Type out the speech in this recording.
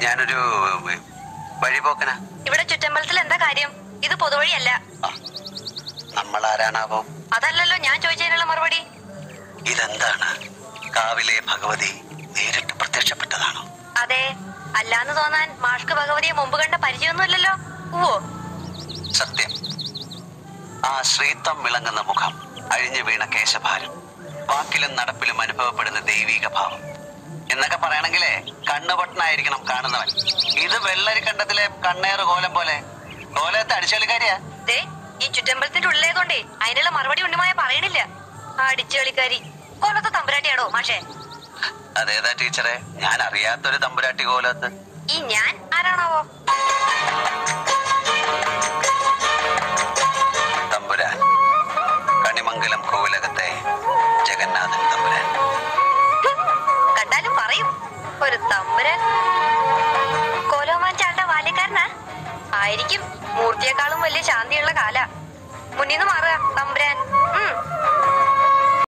ഞാനൊരു വഴിപോക്കനാ. ഇവിടെ ചുറ്റമ്പലത്തിൽ എന്താ കാര്യം? ഇത് പൊതുവഴിയല്ല. നമ്മൾ ആരാണാവോ? അതല്ലല്ലോ ഞാൻ ചോദിച്ചതിനുള്ള മറുപടി. ഇതെന്താണ്? കാവിലെ ഭഗവതി നേരിട്ട് പ്രത്യക്ഷപ്പെട്ടതാണോ? അതെ. അല്ലാന്ന് തോന്നാൻ മാഷ്ക്ക് ഭഗവതിയെ മുമ്പ് കണ്ട പരിചയമൊന്നുമില്ലല്ലോ. ഓ സത്യം. ആ ശ്രീത്വം വിളങ്ങുന്ന മുഖം, അഴിഞ്ഞു വീണ കേശഭാരം, വാക്കിലും നടപ്പിലും അനുഭവപ്പെടുന്ന ദൈവിക ഭാവം എന്നൊക്കെ പറയണെങ്കിലേ കണ്ണുപൊട്ടനായിരിക്കണം കാണുന്നവൻ. ഇത് വെള്ളരിക്കണ്ടത്തിലെ കണ്ണേറ് കോലം പോലെ. കോലത്തെ അടിച്ചുകളിക്കാരിയാ. ഈ ചുറ്റമ്പലത്തിന്റെ ഉള്ളിലേതുകൊണ്ടേ അതിനുള്ള മറുപടി ഉണ്ണിമായ പറയണില്ല. അടിച്ചുകളിക്കാരി കോലത്തെ തമ്പുരാട്ടിയാണോ മാഷേ? അതേതാ ടീച്ചറെ? ഞാൻ അറിയാത്തൊരു തമ്പുരാട്ടി കോലത്ത്. ഈ ഞാൻ ആരാണാവോ? തമ്പുരാൻ, കണിമംഗലം കോവിലകത്തെ ജഗന്നാഥൻ തമ്പുരാൻ. കണ്ടാലും പറയും ഒരു തമ്പുരാൻ. കോലോമാൻ ചാളുടെ ബാല്യക്കാരനാ ആയിരിക്കും. മൂർത്തിയെക്കാളും വലിയ ശാന്തിയുള്ള കാല. മുന്നിന്ന് മാറുക തമ്പുരാൻ.